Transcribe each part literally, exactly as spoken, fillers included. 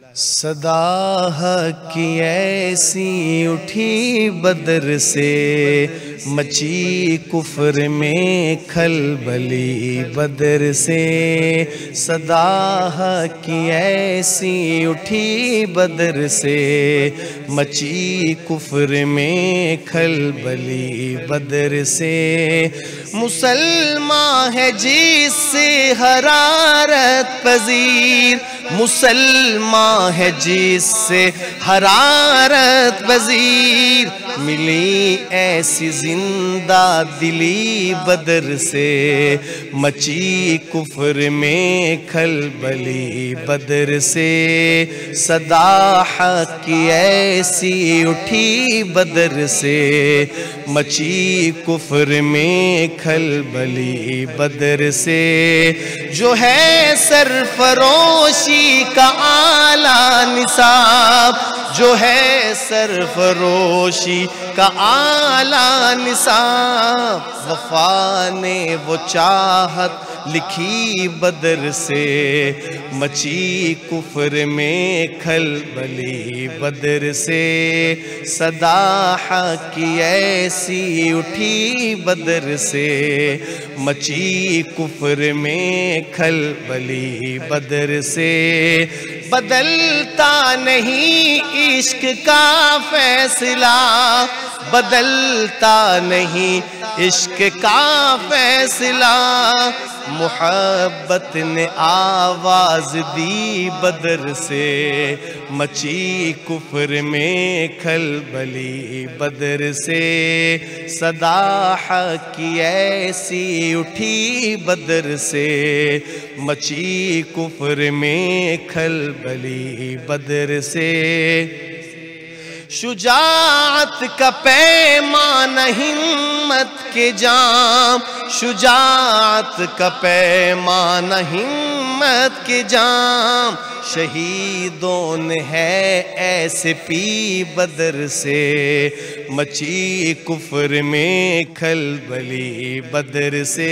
صدا حق کی ایسی اٹھی بدر سے، مچی کفر میں کھلبلی بدر سے۔ صدا حق کی ایسی اٹھی بدر سے، مچی کفر میں کھلبلی بدر سے۔ مسلمان ہے جس سے حرارت پذیر، مسلمان ہے جس سے حرارت پذیر، ملی ایسی زندہ دلی بدر سے، مچی کفر میں کھلبلی بدر سے۔ صدا حق کی ایسی اٹھی بدر سے، مچی کفر میں کھلبلی بدر سے۔ جو ہے سرفروشی کا اعلیٰ نصاب، جو ہے سرفروشی کا اعلیٰ نصاب، وفا نے وہ چاہت لکھی بدر سے، مچی کفر میں کھلبلی بدر سے۔ صدا حق کی ایسی اٹھی بدر سے، مچی کفر میں کھلبلی بدر سے۔ بدلتا نہیں عشق کا فیصلہ، بدلتا نہیں عشق کا فیصلہ، محبت نے آواز دی بدر سے، مچی کفر میں کھلبلی بدر سے۔ صدا حق کی ایسی اٹھی بدر سے، مچی کفر میں کھلبلی بدر سے۔ شجاعت کا پیمانہ ہمت کے جام، شجاعت کا پیمانہ ہمت کے جام، شہیدوں نے ہے ایسے پی بدر سے، مچی کفر میں کھلبلی بدر سے۔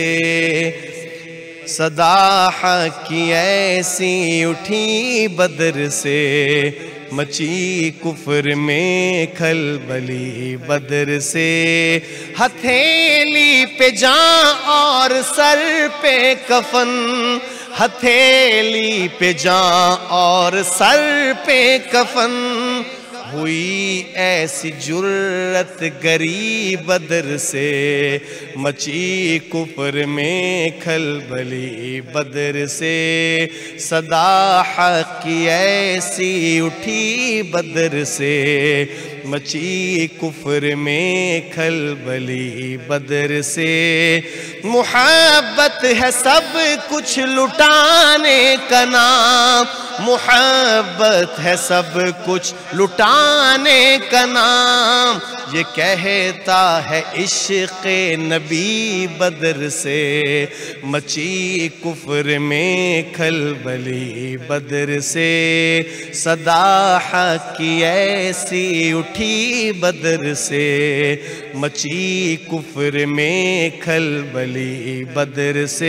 صدا حق کی ایسی اٹھی بدر سے، مچی کفر میں کھلبلی بدر سے۔ ہتھیلی پہ جاں اور سر پہ کفن، ہتھیلی پہ جاں اور سر پہ کفن، ہوئی ایسی جرت گری بدر سے، مچی کفر میں کھلبلی بدر سے۔ صدا حق کی ایسی اٹھی بدر سے، مچی کفر میں کھلبلی بدر سے۔ محبت ہے سب کچھ لٹانے کا نام، محبت ہے سب کچھ لٹانے کا نام، یہ کہتا ہے عشق نبی بدر سے، مچی کفر میں کھلبلی بدر سے۔ صدا حق کی ایسی اٹھی بدر سے، مچی کفر میں کھلبلی بدر سے۔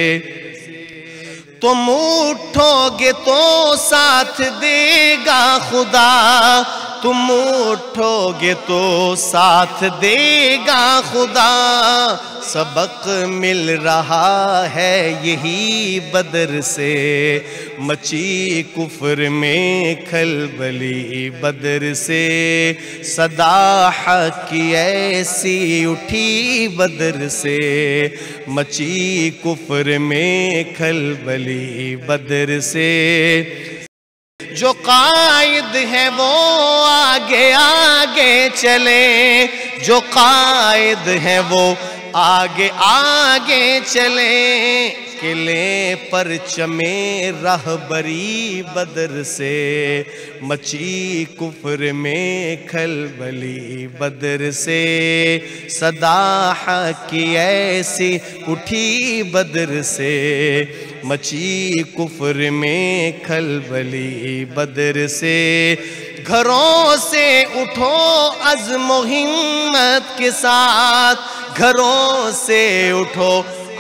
تم اٹھو گے تو ساتھ دے گا خدا، تم اٹھو گے تو ساتھ دے گا خدا، سبق مل رہا ہے یہی بدر سے، مچی کفر میں کھلبلی بدر سے۔ صدا حق کی ایسی اٹھی بدر سے، مچی کفر میں کھلبلی بدر سے۔ جو قائد ہے وہ آگے آگے چلے، جو قائد ہے وہ آگے آگے چلے، قلعے پرچم رہبری بدر سے، مچی کفر میں کھلبلی بدر سے۔ صدا حق کی ایسی اٹھی بدر سے، مچی کفر میں کھلبلی بدر سے۔ گھروں سے اٹھو عزم و ہمت کے ساتھ، گھروں سے اٹھو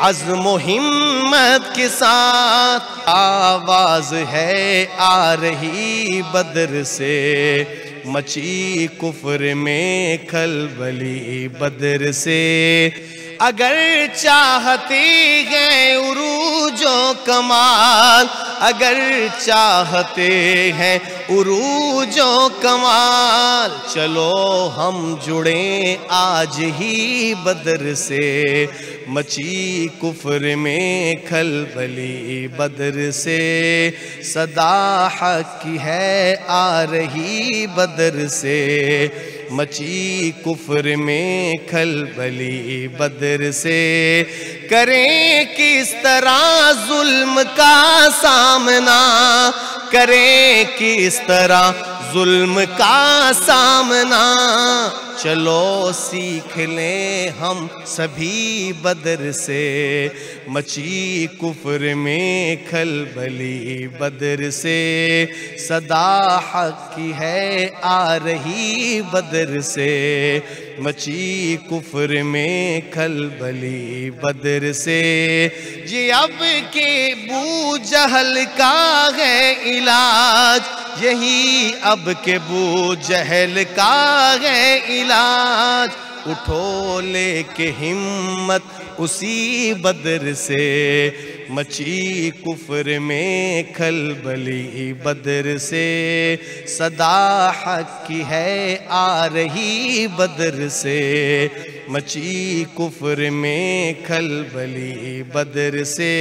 عزم و ہمت کے ساتھ آواز ہے آ رہی بدر سے، مچی کفر میں کھلبلی بدر سے۔ اگر چاہتے ہیں عروج و کمال، اگر چاہتے ہیں عروج و کمال، چلو ہم جڑیں آج ہی بدر سے، مچی کفر میں کھلبلی بدر سے۔ صدا حق کی ہے آ رہی بدر سے، مچی کفر میں کھلبلی بدر سے۔ کریں کس طرح ظلم کا سامنا، کریں کس طرح ظلم کا سامنا، چلو سیکھ لیں ہم سبھی بدر سے، مچی کفر میں کھلبلی بدر سے۔ صدا حق کی ہے آ رہی بدر سے، مچی کفر میں کھلبلی بدر سے۔ جی اب کے بو جہل کا ہے علاج، یہی اب کے بو جہل کا ہے علاج، اٹھو لے کے ہمت اسی بدر سے، مچی کفر میں کھلبلی بدر سے۔ صدا حق کی ہے آ رہی بدر سے، مچی کفر میں کھلبلی بدر سے۔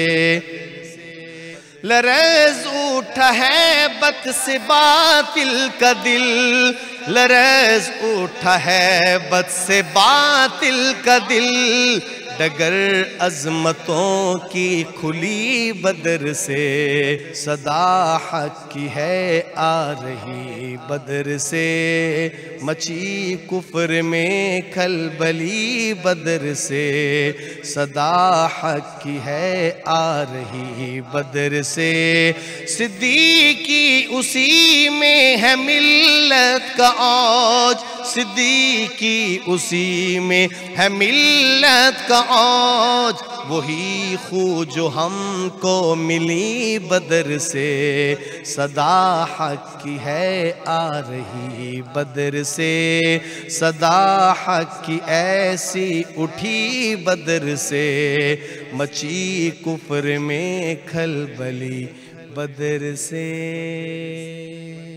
لرز اٹھا ہے بت سے باطل کا دل، لرز اٹھا ہے بت سے باطل کا دل، ڈگر عظمتوں کی کھلی بدر سے۔ صدا حق کی ہے آ رہی بدر سے، مچی کفر میں کھلبلی بدر سے۔ صدا حق کی ہے آ رہی بدر سے۔ صدیقی اسی میں ہے ملت کا عوج، صدیقی اسی میں ہے ملت کا عوج، وہی خو جو ہم کو ملی بدر سے۔ صدا حق کی ہے آ رہی بدر سے، صدا حق کی ایسی اٹھی بدر سے، مچی کفر میں کھلبلی بدر سے۔